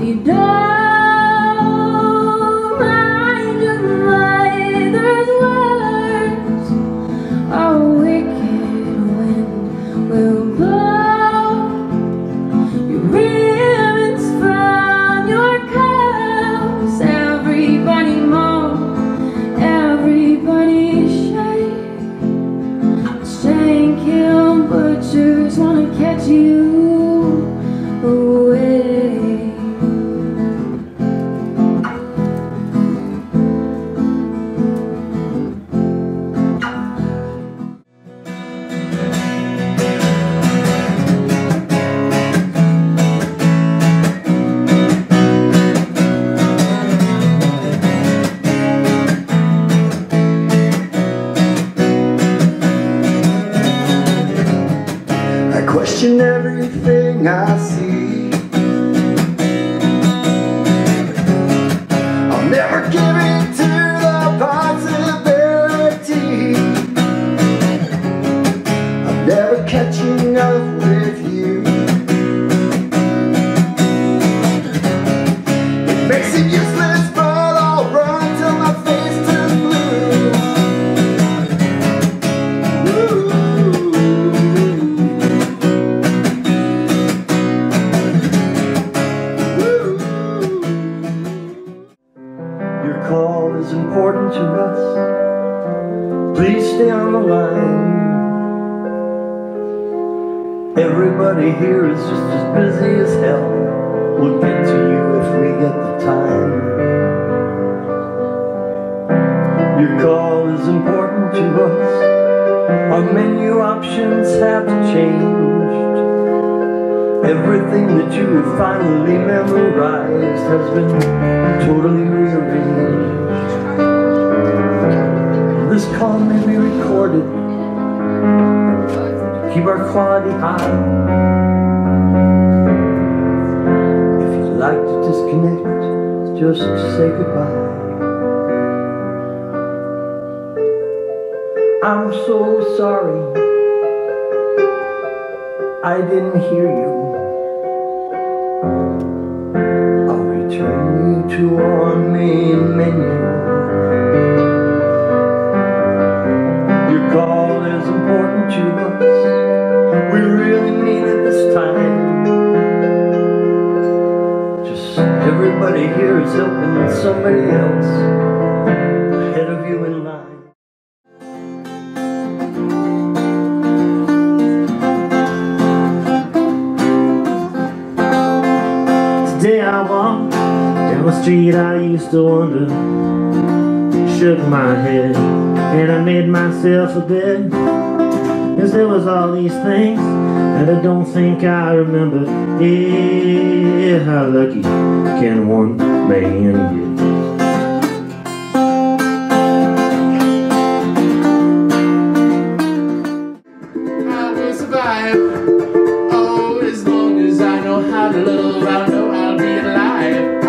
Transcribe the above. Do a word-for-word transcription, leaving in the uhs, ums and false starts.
you don't mind your mother's words, a wicked wind will blow your ribbons from your curls. Everybody moan, everybody shake. Shank hill butchers wanna catch you away. I question everything I see. I'll never give in to the possibility of never catching up with you. It makes it useless, but I'll run till my face turns blue. Ooh. Your call is important to us. Please stay on the line. Everybody here is just as busy as hell. We'll get to you if we get the time. Your call is important to us. Our menu options have changed. Everything that you have finally memorized has been totally rearranged. This call may be recorded to keep our quality high. If you'd like to disconnect, just say goodbye. I'm so sorry I didn't hear you. I'll return you to our main menu. Your call is important to us. We really mean it this time. Just everybody here is helping somebody else ahead of you in line. Today I walked down the street I used to wander, shook my head and I made myself a bed. Cause there was all these things that I don't think I remember. Yeah, how lucky can one man get? I will survive. Oh, as long as I know how to love, I know I'll be alive.